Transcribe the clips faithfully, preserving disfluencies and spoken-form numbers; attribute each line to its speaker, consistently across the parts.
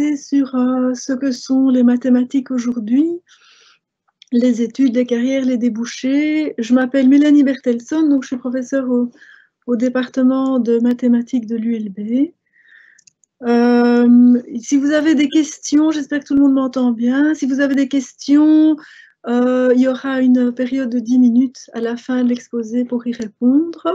Speaker 1: focaliser sur euh, ce que sont les mathématiques aujourd'hui, les études, les carrières, les débouchés. Je m'appelle Mélanie Bertelson, donc je suis professeure au, au département de mathématiques de l'U L B. Euh, si vous avez des questions, j'espère que tout le monde m'entend bien. Si vous avez des questions, euh, il y aura une période de dix minutes à la fin de l'exposé pour y répondre.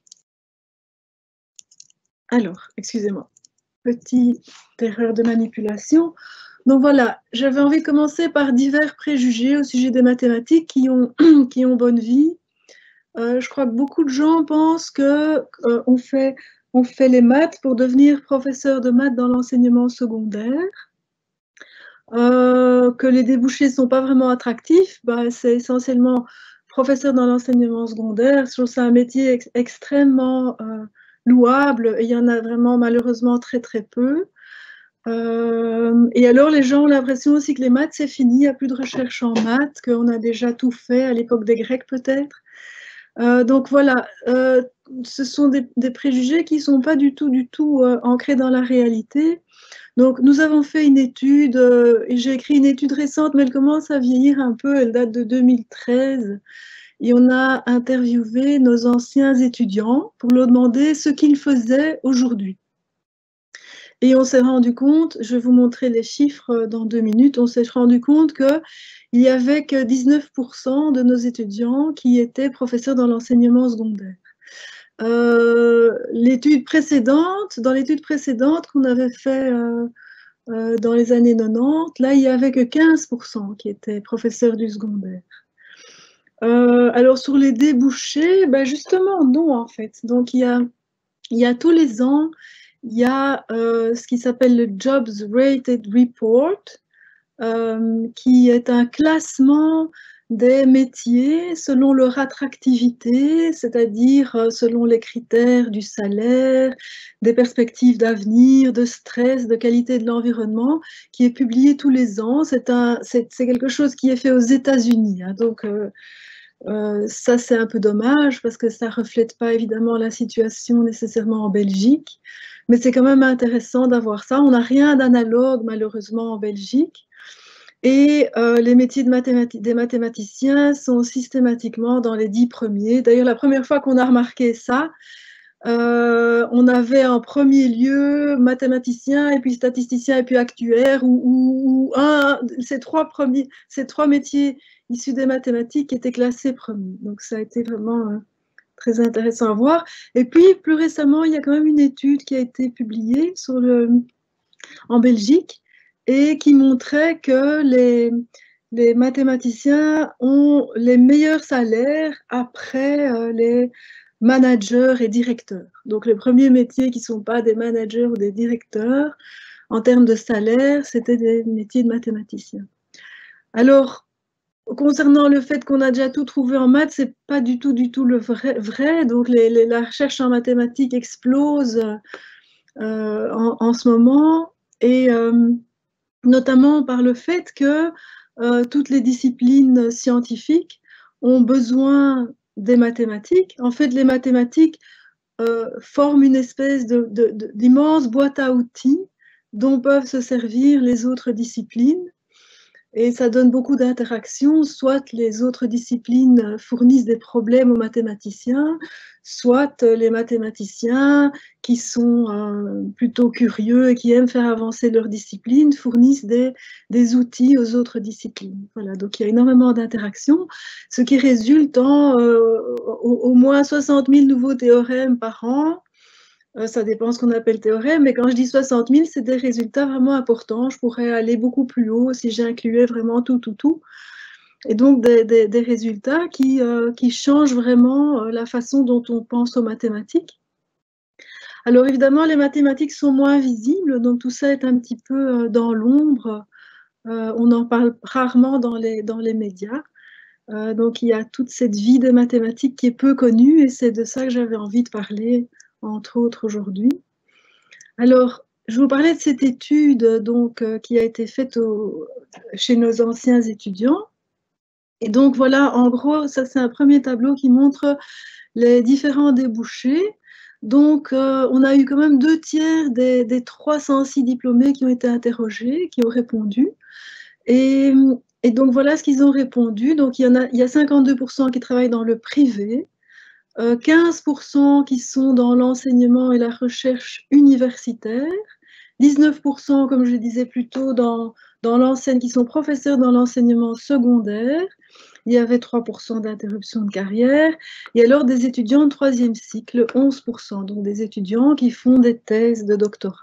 Speaker 1: Alors, excusez-moi, petite erreur de manipulation. Donc voilà, j'avais envie de commencer par divers préjugés au sujet des mathématiques qui ont, qui ont bonne vie. Euh, je crois que beaucoup de gens pensent qu'on euh, fait, on fait les maths pour devenir professeur de maths dans l'enseignement secondaire. Euh, que les débouchés ne sont pas vraiment attractifs, bah, c'est essentiellement professeur dans l'enseignement secondaire. Je trouve ça un métier ex extrêmement euh, louable, et il y en a vraiment malheureusement très très peu. Euh, et alors les gens ont l'impression aussi que les maths c'est fini, il n'y a plus de recherche en maths, qu'on a déjà tout fait, à l'époque des Grecs peut-être. Euh, donc voilà, euh, ce sont des, des préjugés qui ne sont pas du tout, du tout euh, ancrés dans la réalité. Donc nous avons fait une étude, euh, et j'ai écrit une étude récente, mais elle commence à vieillir un peu, elle date de deux mille treize, et on a interviewé nos anciens étudiants pour leur demander ce qu'ils faisaient aujourd'hui. Et on s'est rendu compte, je vais vous montrer les chiffres dans deux minutes, on s'est rendu compte qu'il n'y avait que dix-neuf pour cent de nos étudiants qui étaient professeurs dans l'enseignement secondaire. Euh, l'étude précédente, dans l'étude précédente qu'on avait fait euh, euh, dans les années quatre-vingt-dix, là il n'y avait que quinze pour cent qui étaient professeurs du secondaire. Euh, alors sur les débouchés, ben justement non en fait. Donc il y a, il y a tous les ans, il y a euh, ce qui s'appelle le Jobs Rated Report, euh, qui est un classement des métiers selon leur attractivité, c'est-à-dire selon les critères du salaire, des perspectives d'avenir, de stress, de qualité de l'environnement, qui est publié tous les ans. C'est un, c'est, c'est quelque chose qui est fait aux États-Unis, hein, donc euh, euh, ça c'est un peu dommage parce que ça ne reflète pas évidemment la situation nécessairement en Belgique, mais c'est quand même intéressant d'avoir ça. On n'a rien d'analogue malheureusement en Belgique. Et euh, les métiers de mathémati- des mathématiciens sont systématiquement dans les dix premiers. D'ailleurs, la première fois qu'on a remarqué ça, euh, on avait en premier lieu mathématicien et puis statisticien et puis actuaire, ou, ou, ou un, ces, trois premiers, ces trois métiers issus des mathématiques étaient classés premiers. Donc ça a été vraiment euh, très intéressant à voir. Et puis plus récemment, il y a quand même une étude qui a été publiée sur le, en Belgique, et qui montrait que les, les mathématiciens ont les meilleurs salaires après euh, les managers et directeurs. Donc les premiers métiers qui ne sont pas des managers ou des directeurs, en termes de salaire, c'était des métiers de mathématiciens. Alors, concernant le fait qu'on a déjà tout trouvé en maths, c'est pas du tout, du tout le vrai. vrai. Donc les, les, la recherche en mathématiques explose euh, en, en ce moment, et euh, notamment par le fait que euh, toutes les disciplines scientifiques ont besoin des mathématiques. En fait, les mathématiques euh, forment une espèce de, de, de, d'immense boîte à outils dont peuvent se servir les autres disciplines. Et ça donne beaucoup d'interactions, soit les autres disciplines fournissent des problèmes aux mathématiciens, soit les mathématiciens qui sont euh, plutôt curieux et qui aiment faire avancer leur discipline fournissent des, des outils aux autres disciplines. Voilà, donc il y a énormément d'interactions, ce qui résulte en euh, au, au moins soixante mille nouveaux théorèmes par an. Euh, ça dépend ce qu'on appelle théorème, mais quand je dis soixante mille, c'est des résultats vraiment importants. Je pourrais aller beaucoup plus haut si j'incluais vraiment tout, tout, tout. Et donc des, des, des résultats qui, euh, qui changent vraiment la façon dont on pense aux mathématiques. Alors évidemment, les mathématiques sont moins visibles, donc tout ça est un petit peu dans l'ombre. Euh, on en parle rarement dans les, dans les médias. Euh, donc il y a toute cette vie des mathématiques qui est peu connue, et c'est de ça que j'avais envie de parler, entre autres aujourd'hui. Alors, je vous parlais de cette étude donc, euh, qui a été faite au, chez nos anciens étudiants. Et donc voilà, en gros, ça c'est un premier tableau qui montre les différents débouchés. Donc, euh, on a eu quand même deux tiers des, des trois cent six diplômés qui ont été interrogés, qui ont répondu. Et, et donc, voilà ce qu'ils ont répondu. Donc, il y, en a, il y a cinquante-deux pour cent qui travaillent dans le privé, euh, quinze pour cent qui sont dans l'enseignement et la recherche universitaire, dix-neuf pour cent, comme je le disais plus tôt, dans, dans l'enseigne, qui sont professeurs dans l'enseignement secondaire. Il y avait trois pour cent d'interruption de carrière. Et alors des étudiants de troisième cycle, onze pour cent, donc des étudiants qui font des thèses de doctorat.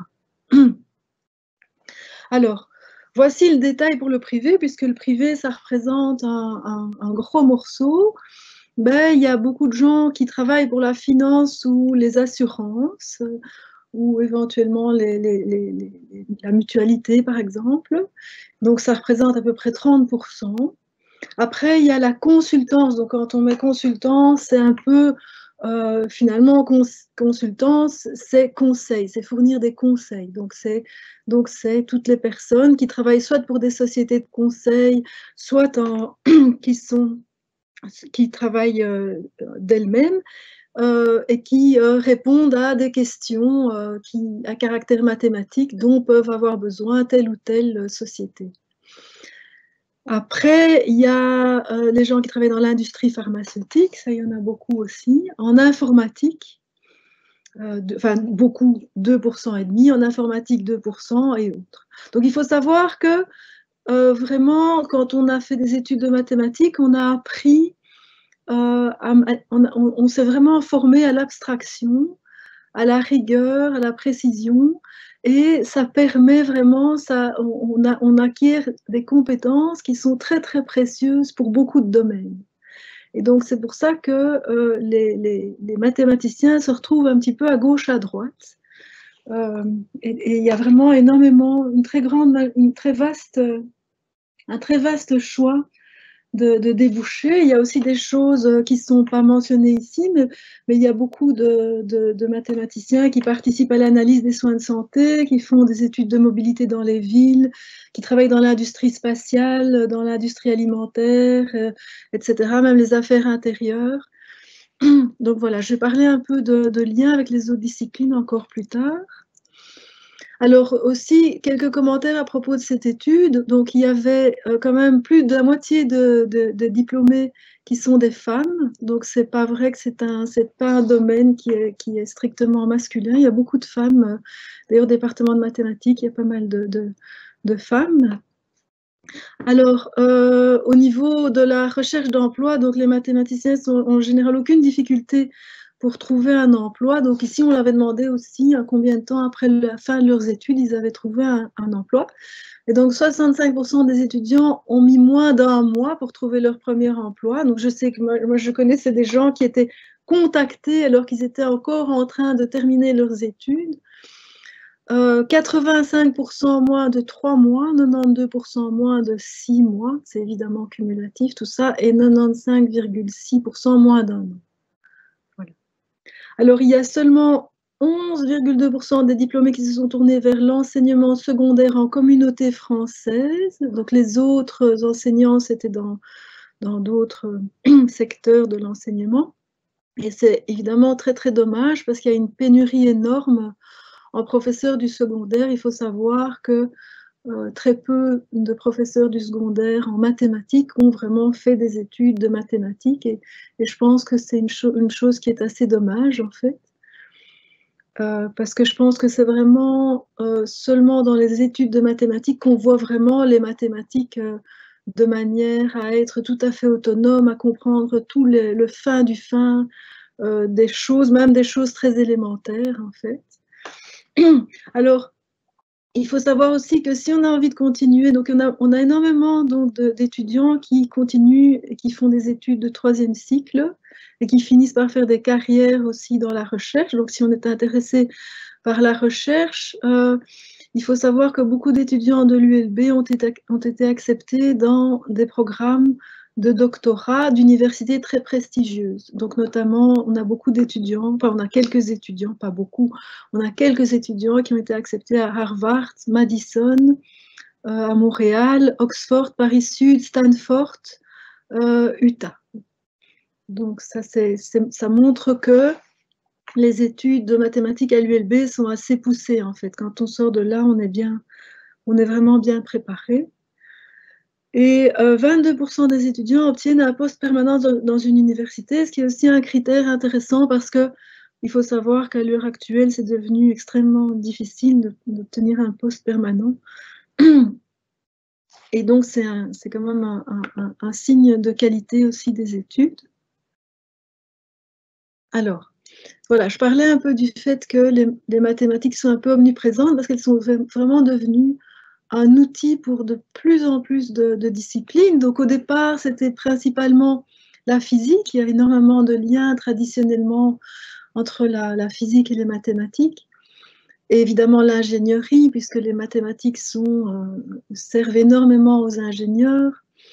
Speaker 1: Alors, voici le détail pour le privé, puisque le privé, ça représente un, un, un gros morceau. Ben, il y a beaucoup de gens qui travaillent pour la finance ou les assurances, ou éventuellement les, les, les, les, la mutualité, par exemple. Donc, ça représente à peu près trente pour cent. Après, il y a la consultance. Donc, quand on met consultance, c'est un peu, euh, finalement, cons consultance, c'est conseil, c'est fournir des conseils. Donc, c'est donc c'est toutes les personnes qui travaillent soit pour des sociétés de conseil, soit en, qui, sont, qui travaillent euh, d'elles-mêmes euh, et qui euh, répondent à des questions euh, qui, à caractère mathématique dont peuvent avoir besoin telle ou telle société. Après, il y a euh, les gens qui travaillent dans l'industrie pharmaceutique, ça il y en a beaucoup aussi, en informatique, euh, de, enfin beaucoup, deux pour cent et demi, en informatique deux pour cent et autres. Donc il faut savoir que euh, vraiment, quand on a fait des études de mathématiques, on a appris, euh, à, on, on, on s'est vraiment formé à l'abstraction, à la rigueur, à la précision, et ça permet vraiment, ça, on, a, on acquiert des compétences qui sont très très précieuses pour beaucoup de domaines. Et donc c'est pour ça que euh, les, les, les mathématiciens se retrouvent un petit peu à gauche, à droite. Euh, et il y a vraiment énormément, une très grande, une très vaste, un très vaste choix de, de débouchés. Il y a aussi des choses qui ne sont pas mentionnées ici, mais, mais il y a beaucoup de, de, de mathématiciens qui participent à l'analyse des soins de santé, qui font des études de mobilité dans les villes, qui travaillent dans l'industrie spatiale, dans l'industrie alimentaire, euh, et cetera, même les affaires intérieures. Donc voilà, je vais parler un peu de, de liens avec les autres disciplines encore plus tard. Alors aussi, quelques commentaires à propos de cette étude. Donc il y avait euh, quand même plus de la moitié de, de, de diplômés qui sont des femmes. Donc c'est pas vrai que c'est un, c'est pas un domaine qui est, qui est strictement masculin. Il y a beaucoup de femmes. D'ailleurs, au département de mathématiques, il y a pas mal de, de, de femmes. Alors, euh, au niveau de la recherche d'emploi, donc les mathématiciens n'ont en général aucune difficulté pour trouver un emploi. Donc ici, on l'avait demandé aussi à combien de temps après la fin de leurs études, ils avaient trouvé un, un emploi. Et donc, soixante-cinq pour cent des étudiants ont mis moins d'un mois pour trouver leur premier emploi. Donc, je sais que moi, moi je connaissais des gens qui étaient contactés alors qu'ils étaient encore en train de terminer leurs études. Euh, quatre-vingt-cinq pour cent moins de trois mois, quatre-vingt-douze pour cent moins de six mois, c'est évidemment cumulatif tout ça, et quatre-vingt-quinze virgule six pour cent moins d'un an. Voilà. Alors il y a seulement onze virgule deux pour cent des diplômés qui se sont tournés vers l'enseignement secondaire en communauté française, donc les autres enseignants c'était dans dans d'autres secteurs de l'enseignement, et c'est évidemment très très dommage parce qu'il y a une pénurie énorme en professeurs du secondaire. Il faut savoir que euh, très peu de professeurs du secondaire en mathématiques ont vraiment fait des études de mathématiques et, et je pense que c'est une, cho une chose qui est assez dommage en fait. Euh, parce que je pense que c'est vraiment euh, seulement dans les études de mathématiques qu'on voit vraiment les mathématiques euh, de manière à être tout à fait autonome, à comprendre tout le, le fin du fin euh, des choses, même des choses très élémentaires en fait. Alors, il faut savoir aussi que si on a envie de continuer, donc on a, on a énormément d'étudiants qui continuent et qui font des études de troisième cycle et qui finissent par faire des carrières aussi dans la recherche. Donc si on est intéressé par la recherche, euh, il faut savoir que beaucoup d'étudiants de l'U L B ont été, ont été acceptés dans des programmes de doctorat d'universités très prestigieuses. Donc notamment, on a beaucoup d'étudiants, enfin on a quelques étudiants, pas beaucoup, on a quelques étudiants qui ont été acceptés à Harvard, Madison, euh, à Montréal, Oxford, Paris-Sud, Stanford, euh, Utah. Donc ça, c'est, ça montre que les études de mathématiques à l'U L B sont assez poussées, en fait. Quand on sort de là, on est, bien, on est vraiment bien préparé. Et euh, vingt-deux pour cent des étudiants obtiennent un poste permanent dans, dans une université, ce qui est aussi un critère intéressant parce que il faut savoir qu'à l'heure actuelle, c'est devenu extrêmement difficile d'obtenir un poste permanent. Et donc, c'est quand même un, un, un signe de qualité aussi des études. Alors, voilà, je parlais un peu du fait que les, les mathématiques sont un peu omniprésentes parce qu'elles sont vraiment devenues un outil pour de plus en plus de, de disciplines. Donc, au départ, c'était principalement la physique. Il y avait énormément de liens traditionnellement entre la, la physique et les mathématiques. Et évidemment, l'ingénierie, puisque les mathématiques sont, euh, servent énormément aux ingénieurs.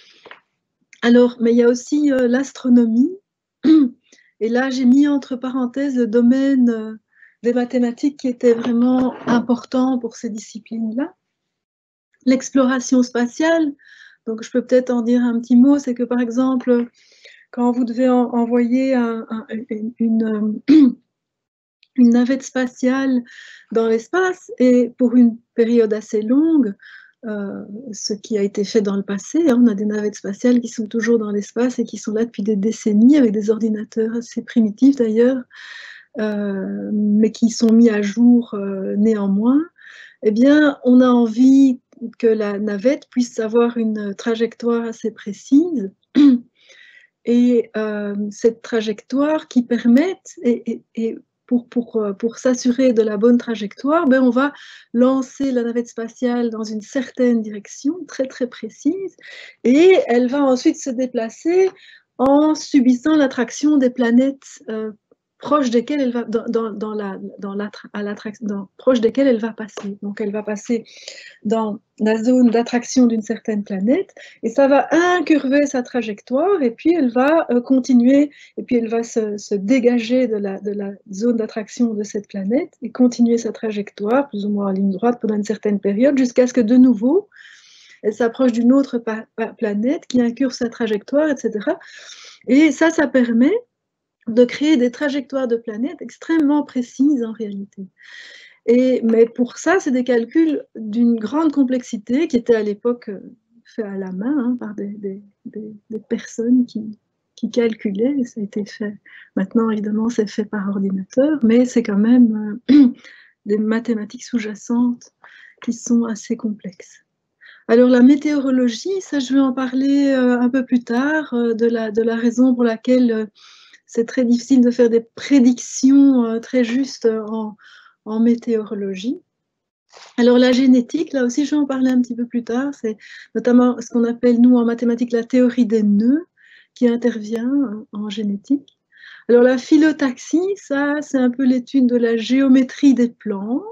Speaker 1: Alors, mais il y a aussi euh, l'astronomie. Et là, j'ai mis entre parenthèses le domaine euh, des mathématiques qui était vraiment important pour ces disciplines-là. L'exploration spatiale, donc je peux peut-être en dire un petit mot, c'est que par exemple, quand vous devez en, envoyer un, un, une, une navette spatiale dans l'espace, et pour une période assez longue, euh, ce qui a été fait dans le passé, hein, on a des navettes spatiales qui sont toujours dans l'espace et qui sont là depuis des décennies, avec des ordinateurs assez primitifs d'ailleurs, euh, mais qui sont mis à jour euh, néanmoins. Eh bien, on a envie que la navette puisse avoir une trajectoire assez précise et euh, cette trajectoire qui permette, et, et, et pour, pour, pour s'assurer de la bonne trajectoire, ben on va lancer la navette spatiale dans une certaine direction très très précise et elle va ensuite se déplacer en subissant l'attraction des planètes euh, proche desquelles elle va dans, dans, dans la dans la à l'attraction proche desquelles elle va passer. Donc elle va passer dans la zone d'attraction d'une certaine planète et ça va incurver sa trajectoire et puis elle va euh, continuer et puis elle va se, se dégager de la, de la zone d'attraction de cette planète et continuer sa trajectoire plus ou moins en ligne droite pendant une certaine période jusqu'à ce que de nouveau elle s'approche d'une autre planète qui incurve sa trajectoire, et cetera. Et ça, ça permet de créer des trajectoires de planètes extrêmement précises en réalité. Et, mais pour ça, c'est des calculs d'une grande complexité qui étaient à l'époque faits à la main hein, par des, des, des, des personnes qui, qui calculaient, et ça a été fait. Maintenant, évidemment, c'est fait par ordinateur, mais c'est quand même euh, des mathématiques sous-jacentes qui sont assez complexes. Alors la météorologie, ça je vais en parler euh, un peu plus tard, euh, de, la, de la raison pour laquelle euh, c'est très difficile de faire des prédictions euh, très justes en, en météorologie. Alors la génétique, là aussi je vais en parler un petit peu plus tard, c'est notamment ce qu'on appelle nous en mathématiques la théorie des nœuds qui intervient en génétique. Alors la phyllotaxie, ça c'est un peu l'étude de la géométrie des plantes.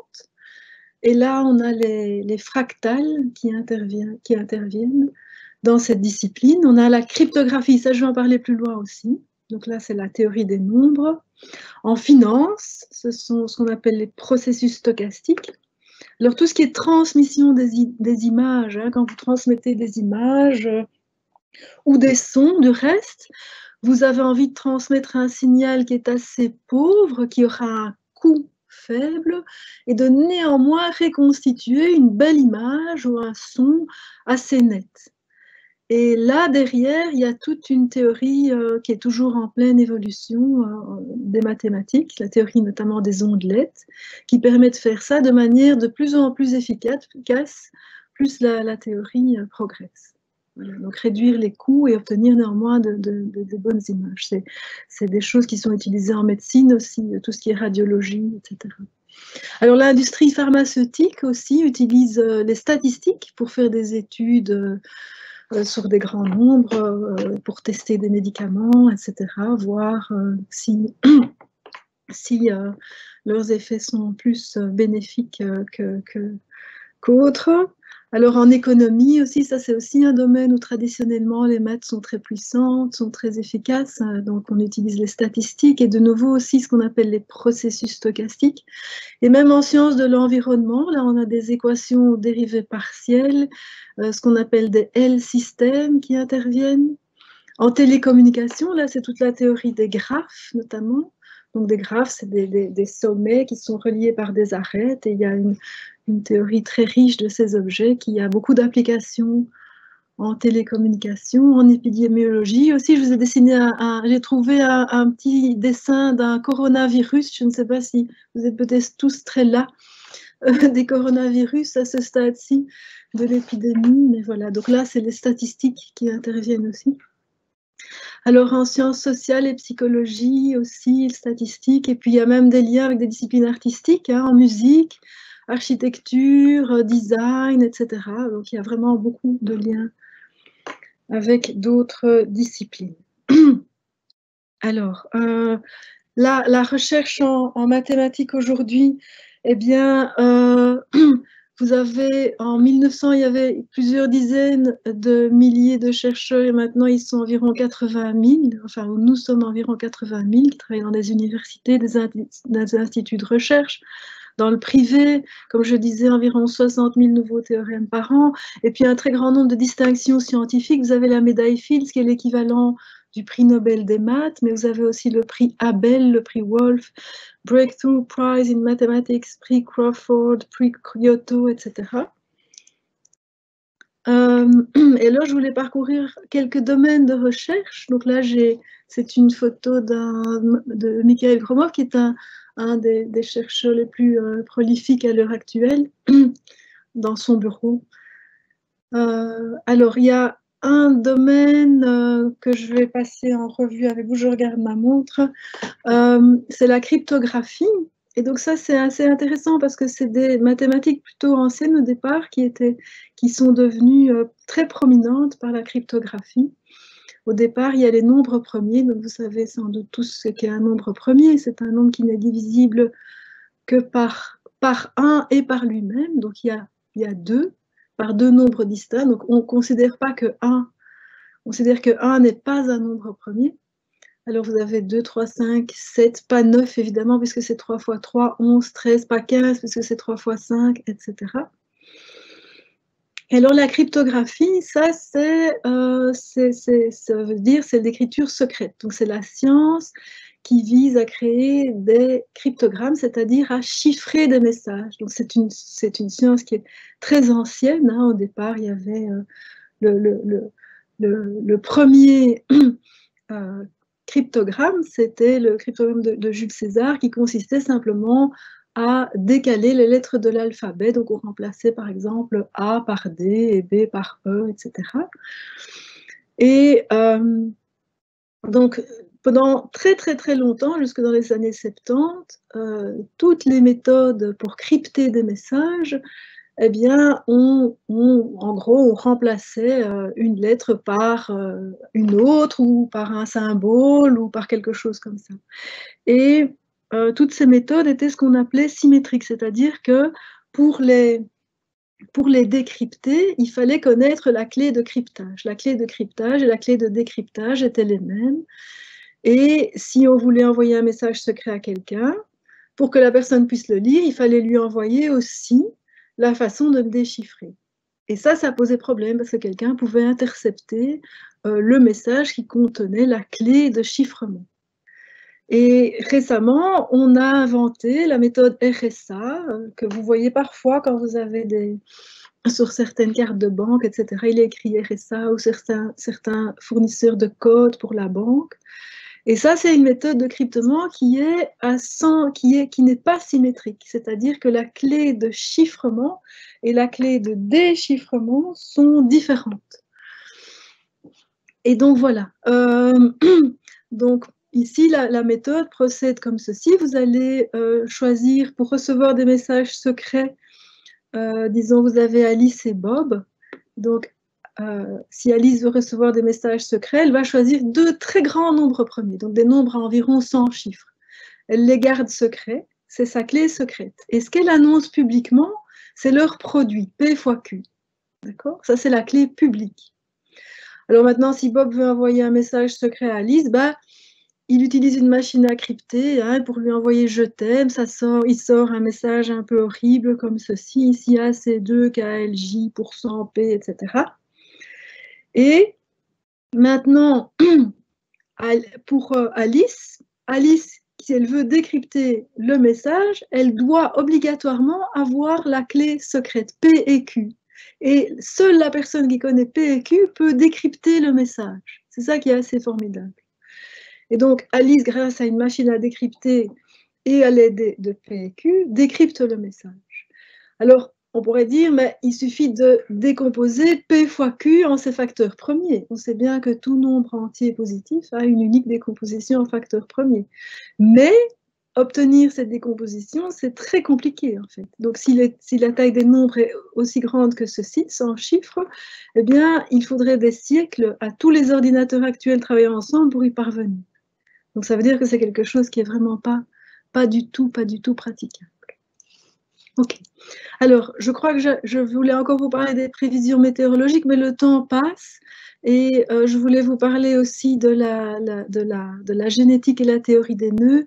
Speaker 1: Et là on a les, les fractales qui interviennent, qui interviennent dans cette discipline. On a la cryptographie, ça je vais en parler plus loin aussi. Donc là, c'est la théorie des nombres. En finance, ce sont ce qu'on appelle les processus stochastiques. Alors, tout ce qui est transmission des, des images, hein, quand vous transmettez des images euh, ou des sons, du reste, vous avez envie de transmettre un signal qui est assez pauvre, qui aura un coût faible, et de néanmoins reconstituer une belle image ou un son assez net. Et là, derrière, il y a toute une théorie euh, qui est toujours en pleine évolution euh, des mathématiques, la théorie notamment des ondelettes, qui permet de faire ça de manière de plus en plus efficace, efficace plus la, la théorie euh, progresse. Voilà, donc réduire les coûts et obtenir néanmoins de, de, de, de bonnes images. C'est des choses qui sont utilisées en médecine aussi, tout ce qui est radiologie, et cetera. Alors l'industrie pharmaceutique aussi utilise euh, les statistiques pour faire des études euh, sur des grands nombres euh, pour tester des médicaments, et cetera, voir euh, si, si euh, leurs effets sont plus bénéfiques que, que, qu'autres. Alors en économie aussi, ça c'est aussi un domaine où traditionnellement les maths sont très puissantes, sont très efficaces, donc on utilise les statistiques et de nouveau aussi ce qu'on appelle les processus stochastiques. Et même en sciences de l'environnement, là on a des équations dérivées partielles, euh, ce qu'on appelle des L-systèmes qui interviennent. En télécommunication, là c'est toute la théorie des graphes notamment, Donc des graphes, c'est des, des, des sommets qui sont reliés par des arêtes, et il y a une, une théorie très riche de ces objets qui a beaucoup d'applications en télécommunication, en épidémiologie. Aussi, je vous ai dessiné un, un j'ai trouvé un, un petit dessin d'un coronavirus. Je ne sais pas si vous êtes peut-être tous très là, euh, des coronavirus à ce stade-ci de l'épidémie. Mais voilà, donc là, c'est les statistiques qui interviennent aussi. Alors, en sciences sociales et psychologie aussi, statistiques, et puis il y a même des liens avec des disciplines artistiques, hein, en musique, architecture, design, et cetera. Donc, il y a vraiment beaucoup de liens avec d'autres disciplines. Alors, euh, la, la recherche en, en mathématiques aujourd'hui, eh bien, euh, vous avez, en mille neuf cents, il y avait plusieurs dizaines de milliers de chercheurs, et maintenant ils sont environ quatre-vingt mille, enfin nous sommes environ quatre-vingt mille qui travaillent dans des universités, des, des instituts de recherche. Dans le privé, comme je disais, environ soixante mille nouveaux théorèmes par an, et puis un très grand nombre de distinctions scientifiques. Vous avez la médaille Fields, qui est l'équivalent du prix Nobel des maths, mais vous avez aussi le prix Abel, le prix Wolf, Breakthrough Prize in Mathematics, prix Crawford, prix Kyoto, et cetera. Euh, et là, je voulais parcourir quelques domaines de recherche. Donc là, c'est une photo de Mikhail Gromov, qui est un, un des, des chercheurs les plus euh, prolifiques à l'heure actuelle, dans son bureau. Euh, alors, il y a un domaine euh, que je vais passer en revue avec vous. Je regarde ma montre. Euh, c'est la cryptographie. Et donc ça, c'est assez intéressant parce que c'est des mathématiques plutôt anciennes au départ qui, étaient, qui sont devenues euh, très prominentes par la cryptographie. Au départ, il y a les nombres premiers. Donc vous savez sans doute tous ce qu'est un nombre premier. C'est un nombre qui n'est divisible que par, par un et par lui-même. Donc il y a, il y a deux, par deux nombres distincts. Donc on ne considère pas que un, on considère que un n'est pas un nombre premier. Alors, vous avez deux, trois, cinq, sept, pas neuf, évidemment, puisque c'est trois fois trois, onze, treize, pas quinze, puisque c'est trois fois cinq, et cetera. Et alors, la cryptographie, ça, c'est, euh, ça veut dire, c'est l'écriture secrète. Donc, c'est la science qui vise à créer des cryptogrammes, c'est-à-dire à chiffrer des messages. Donc, c'est une, c'est une science qui est très ancienne, hein. Au départ, il y avait euh, le, le, le, le, le premier... euh, cryptogramme, c'était le cryptogramme de, de Jules César qui consistait simplement à décaler les lettres de l'alphabet. Donc on remplaçait par exemple A par D et B par E, et cetera. Et euh, donc pendant très très très longtemps, jusque dans les années soixante-dix, euh, toutes les méthodes pour crypter des messages, eh bien, on, on, en gros, on remplaçait euh, une lettre par euh, une autre, ou par un symbole, ou par quelque chose comme ça. Et euh, toutes ces méthodes étaient ce qu'on appelait symétriques, c'est-à-dire que pour les, pour les décrypter, il fallait connaître la clé de cryptage. La clé de cryptage et la clé de décryptage étaient les mêmes. Et si on voulait envoyer un message secret à quelqu'un, pour que la personne puisse le lire, il fallait lui envoyer aussi la façon de le déchiffrer. Et ça, ça posait problème parce que quelqu'un pouvait intercepter euh, le message qui contenait la clé de chiffrement. Et récemment, on a inventé la méthode R S A, euh, que vous voyez parfois quand vous avez des, sur certaines cartes de banque, et cetera. Il est écrit R S A ou certains, certains fournisseurs de codes pour la banque. Et ça, c'est une méthode de cryptement qui est à cent, qui est, qui n'est pas symétrique. C'est-à-dire que la clé de chiffrement et la clé de déchiffrement sont différentes. Et donc, voilà. Euh, donc, ici, la, la méthode procède comme ceci. Vous allez euh, choisir, pour recevoir des messages secrets, euh, disons, vous avez Alice et Bob. Donc, Euh, si Alice veut recevoir des messages secrets, elle va choisir deux très grands nombres premiers, donc des nombres à environ cent chiffres. Elle les garde secrets, c'est sa clé secrète. Et ce qu'elle annonce publiquement, c'est leur produit, P fois Q. D'accord? Ça, c'est la clé publique. Alors maintenant, si Bob veut envoyer un message secret à Alice, bah, il utilise une machine à crypter, hein, pour lui envoyer « je t'aime », ça sort, il sort un message un peu horrible comme ceci, ici A C deux K L J pour cent P, et cetera. Et maintenant, pour Alice, Alice si elle veut décrypter le message, elle doit obligatoirement avoir la clé secrète, P et Q. Et seule la personne qui connaît P et Q peut décrypter le message. C'est ça qui est assez formidable. Et donc, Alice, grâce à une machine à décrypter et à l'aide de P et Q, décrypte le message. Alors, on pourrait dire, mais il suffit de décomposer P fois Q en ses facteurs premiers. On sait bien que tout nombre entier positif a une unique décomposition en facteurs premiers. Mais obtenir cette décomposition, c'est très compliqué en fait. Donc, si, les, si la taille des nombres est aussi grande que ceci, sans chiffres, eh bien, il faudrait des siècles à tous les ordinateurs actuels travaillant ensemble pour y parvenir. Donc, ça veut dire que c'est quelque chose qui est vraiment pas, pas du tout, pas du tout praticable. Ok. Alors, je crois que je, je voulais encore vous parler des prévisions météorologiques, mais le temps passe. Et euh, je voulais vous parler aussi de la, la, de, la, de la génétique et la théorie des nœuds.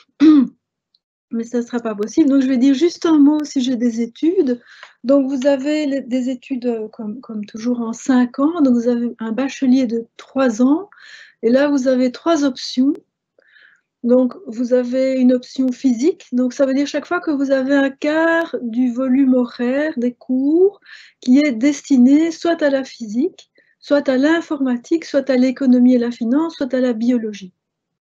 Speaker 1: Mais ça ne sera pas possible. Donc, je vais dire juste un mot au sujet des études. Donc, vous avez les, des études, comme, comme toujours, en cinq ans. Donc, vous avez un bachelier de trois ans. Et là, vous avez trois options. Donc, vous avez une option physique. Donc, ça veut dire chaque fois que vous avez un quart du volume horaire des cours qui est destiné soit à la physique, soit à l'informatique, soit à l'économie et la finance, soit à la biologie.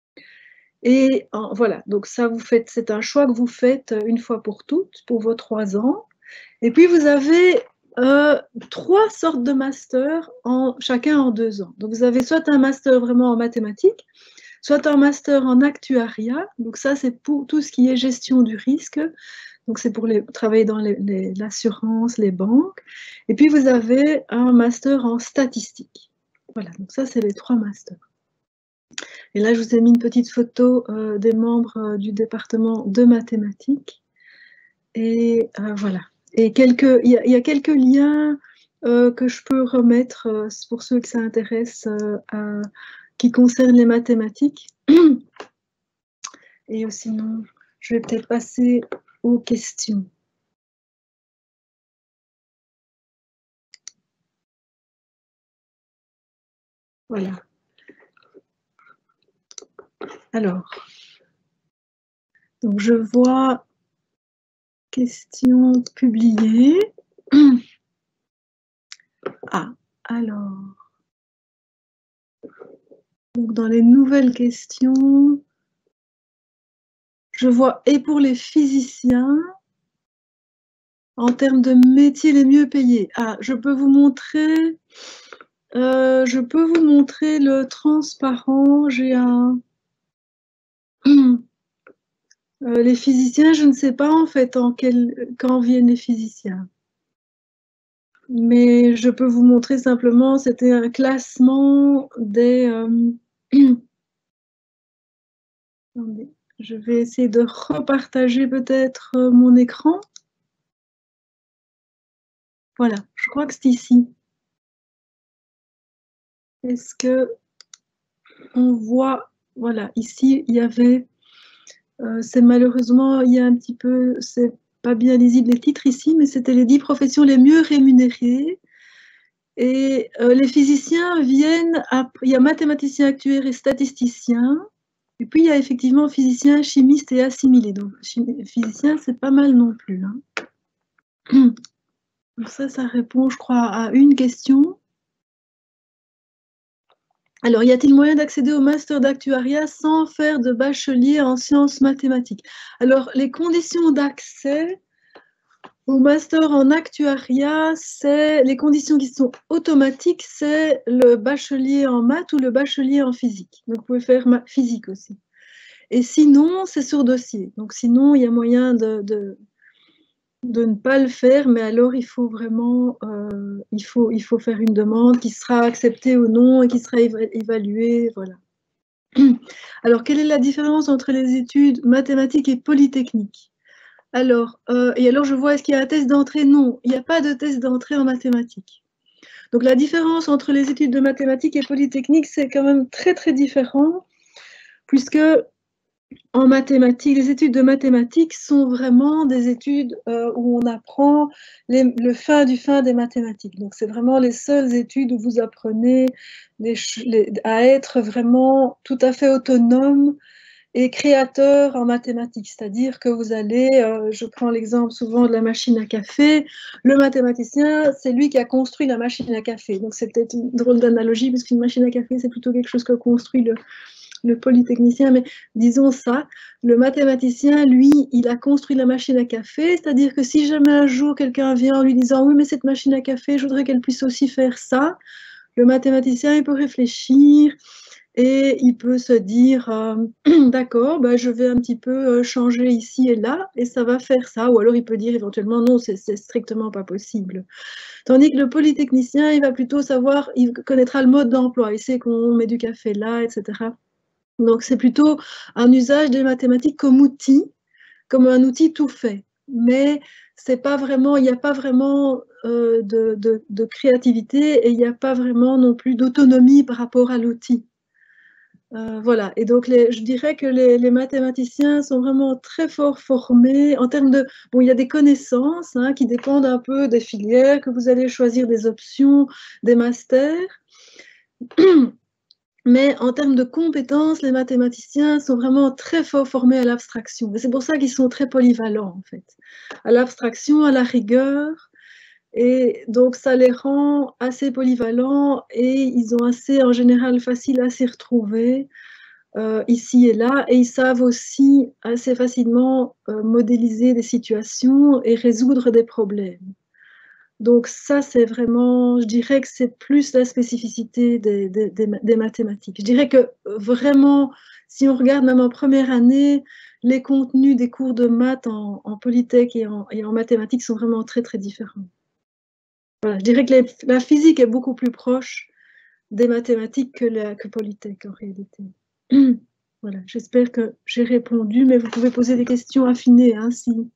Speaker 1: Et en, voilà, donc ça, vous faites, c'est un choix que vous faites une fois pour toutes, pour vos trois ans. Et puis, vous avez euh, trois sortes de masters, en, chacun en deux ans. Donc, vous avez soit un master vraiment en mathématiques, soit un master en actuariat, donc ça c'est pour tout ce qui est gestion du risque, donc c'est pour les, travailler dans l'assurance, les, les banques, et puis vous avez un master en statistique. Voilà, donc ça c'est les trois masters. Et là je vous ai mis une petite photo euh, des membres euh, du département de mathématiques, et euh, voilà. Et quelques, il y, y a quelques liens euh, que je peux remettre euh, pour ceux que ça intéresse euh, à qui concerne les mathématiques. Et sinon, je vais peut-être passer aux questions. Voilà. Alors, donc je vois questions publiées. Ah, alors. Donc dans les nouvelles questions, je vois et pour les physiciens, en termes de métiers les mieux payés. Ah, je peux vous montrer, euh, je peux vous montrer le transparent. J'ai un. Euh, les physiciens, je ne sais pas en fait en quel, quand viennent les physiciens. Mais je peux vous montrer simplement, c'était un classement des... Euh... Attendez, je vais essayer de repartager peut-être mon écran. Voilà, je crois que c'est ici. Est-ce que on voit... Voilà, ici, il y avait... Euh, c'est malheureusement, il y a un petit peu... C'est pas bien lisible les titres ici, mais c'était les dix professions les mieux rémunérées. Et euh, les physiciens viennent, après, il y a mathématiciens, actuaires et statisticiens, et puis il y a effectivement physiciens, chimistes et assimilés. Donc physiciens, c'est pas mal non plus. Hein. Donc ça, ça répond, je crois, à une question. Alors, y a-t-il moyen d'accéder au master d'actuariat sans faire de bachelier en sciences mathématiques? Alors, les conditions d'accès au master en actuariat, c'est les conditions qui sont automatiques, c'est le bachelier en maths ou le bachelier en physique. Donc, vous pouvez faire physique aussi. Et sinon, c'est sur dossier. Donc, sinon, il y a moyen de, de, de ne pas le faire, mais alors il faut vraiment, euh, il faut, il faut faire une demande qui sera acceptée ou non et qui sera évaluée, voilà. Alors, quelle est la différence entre les études mathématiques et polytechniques? Alors, euh, et alors je vois, est-ce qu'il y a un test d'entrée? Non, il n'y a pas de test d'entrée en mathématiques. Donc la différence entre les études de mathématiques et polytechniques, c'est quand même très très différent, puisque en mathématiques, les études de mathématiques sont vraiment des études euh, où on apprend les, le fin du fin des mathématiques. Donc c'est vraiment les seules études où vous apprenez les, les, à être vraiment tout à fait autonome est créateur en mathématiques, c'est-à-dire que vous allez, euh, je prends l'exemple souvent de la machine à café, le mathématicien, c'est lui qui a construit la machine à café. Donc c'est peut-être une drôle d'analogie, parce qu'une machine à café, c'est plutôt quelque chose que construit le, le polytechnicien, mais disons ça, le mathématicien, lui, il a construit la machine à café, c'est-à-dire que si jamais un jour quelqu'un vient en lui disant « Oui, mais cette machine à café, je voudrais qu'elle puisse aussi faire ça », le mathématicien, il peut réfléchir et il peut se dire euh, « D'accord, bah, je vais un petit peu changer ici et là, et ça va faire ça », ou alors il peut dire éventuellement « Non, c'est strictement pas possible ». Tandis que le polytechnicien, il va plutôt savoir, il connaîtra le mode d'emploi, il sait qu'on met du café là, et cetera. Donc, c'est plutôt un usage des mathématiques comme outil, comme un outil tout fait. Mais c'est pas vraiment, il n'y a pas vraiment euh, de, de, de créativité et il n'y a pas vraiment non plus d'autonomie par rapport à l'outil. Euh, voilà. Et donc, les, je dirais que les, les mathématiciens sont vraiment très fort formés en termes de... Bon, il y a des connaissances hein, qui dépendent un peu des filières, que vous allez choisir des options, des masters. Mais en termes de compétences, les mathématiciens sont vraiment très fort formés à l'abstraction. Et c'est pour ça qu'ils sont très polyvalents, en fait. À l'abstraction, à la rigueur. Et donc, ça les rend assez polyvalents et ils ont assez, en général, facile à s'y retrouver euh, ici et là. Et ils savent aussi assez facilement euh, modéliser des situations et résoudre des problèmes. Donc ça, c'est vraiment, je dirais que c'est plus la spécificité des, des, des, des mathématiques. Je dirais que vraiment, si on regarde même en première année, les contenus des cours de maths en, en Polytech et en, et en mathématiques sont vraiment très, très différents. Voilà, je dirais que les, la physique est beaucoup plus proche des mathématiques que, la, que Polytech en réalité. Voilà, j'espère que j'ai répondu, mais vous pouvez poser des questions affinées, hein, si...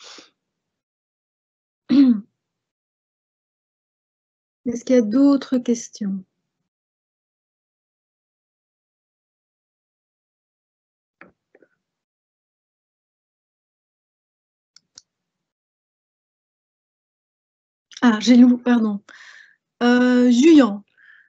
Speaker 1: Est-ce qu'il y a d'autres questions? Ah, j'ai lu, pardon. Euh, Juyan.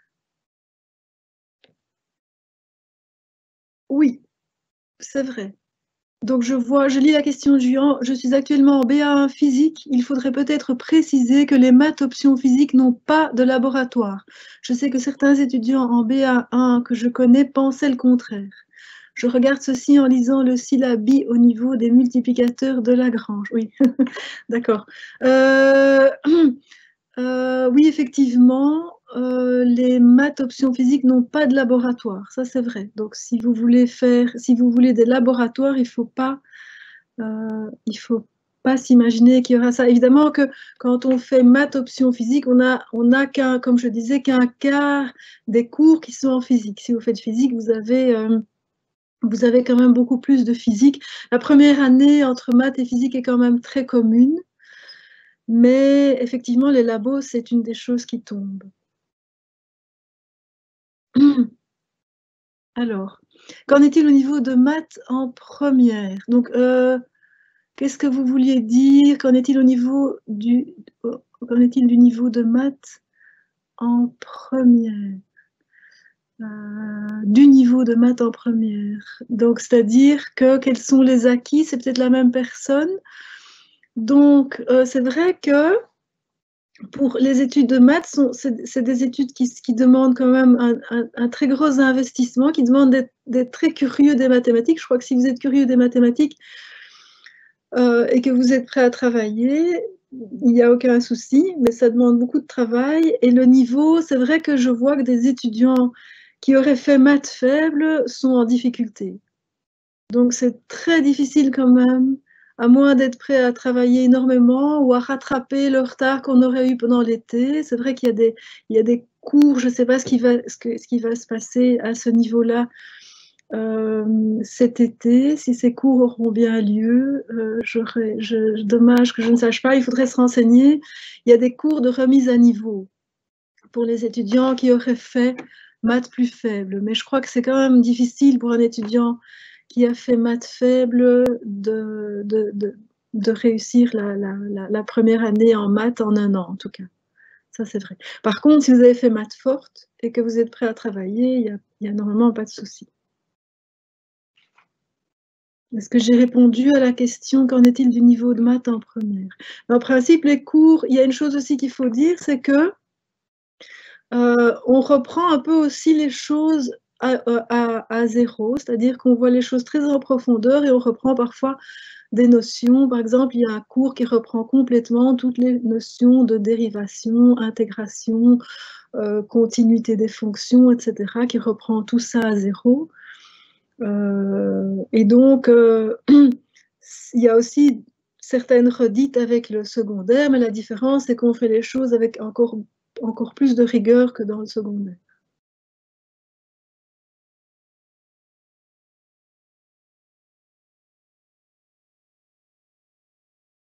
Speaker 1: Oui, c'est vrai. Donc je vois, je lis la question de Juyan. Je suis actuellement en B A un physique. Il faudrait peut-être préciser que les maths options physique n'ont pas de laboratoire. Je sais que certains étudiants en B A un que je connais pensaient le contraire. Je regarde ceci en lisant le syllabi au niveau des multiplicateurs de Lagrange. Oui, d'accord. Euh, euh, oui, effectivement, euh, les maths options physique n'ont pas de laboratoire. Ça, c'est vrai. Donc, si vous voulez faire, si vous voulez des laboratoires, il faut pas, euh, il faut pas s'imaginer qu'il y aura ça. Évidemment que quand on fait maths options physique, on a, on a qu'un, comme je disais, qu'un quart des cours qui sont en physique. Si vous faites physique, vous avez euh, vous avez quand même beaucoup plus de physique. La première année entre maths et physique est quand même très commune, mais effectivement, les labos, c'est une des choses qui tombent. Alors, qu'en est-il au niveau de maths en première? Donc, euh, qu'est-ce que vous vouliez dire? Qu'en est-il au niveau du, qu'en est-il du niveau de maths en première? Euh, du niveau de maths en première. Donc, c'est-à-dire que quels sont les acquis? C'est peut-être la même personne. Donc, euh, c'est vrai que pour les études de maths, c'est des études qui, qui demandent quand même un, un, un, très gros investissement, qui demandent d'être très curieux des mathématiques. Je crois que si vous êtes curieux des mathématiques euh, et que vous êtes prêt à travailler, il n'y a aucun souci, mais ça demande beaucoup de travail. Et le niveau, c'est vrai que je vois que des étudiants qui auraient fait maths faibles sont en difficulté. Donc c'est très difficile quand même, à moins d'être prêt à travailler énormément ou à rattraper le retard qu'on aurait eu pendant l'été. C'est vrai qu'il y a des, il y a des cours, je ne sais pas ce qui, va, ce, que, ce qui va se passer à ce niveau-là euh, cet été, si ces cours auront bien lieu. Euh, je, dommage que je ne sache pas, il faudrait se renseigner. Il y a des cours de remise à niveau pour les étudiants qui auraient fait maths plus faible. Mais je crois que c'est quand même difficile pour un étudiant qui a fait maths faible de, de, de, de réussir la, la, la, la première année en maths en un an, en tout cas. Ça, c'est vrai. Par contre, si vous avez fait maths forte et que vous êtes prêt à travailler, il n'y a, a normalement pas de souci. Est-ce que j'ai répondu à la question, qu'en est-il du niveau de maths en première? En principe, les cours, il y a une chose aussi qu'il faut dire, c'est que euh, on reprend un peu aussi les choses à, à, à zéro, c'est-à-dire qu'on voit les choses très en profondeur et on reprend parfois des notions. Par exemple, il y a un cours qui reprend complètement toutes les notions de dérivation, intégration, euh, continuité des fonctions, et cetera, qui reprend tout ça à zéro. Euh, et donc, euh, il y a aussi certaines redites avec le secondaire, mais la différence, c'est qu'on fait les choses avec encore, encore plus de rigueur que dans le secondaire.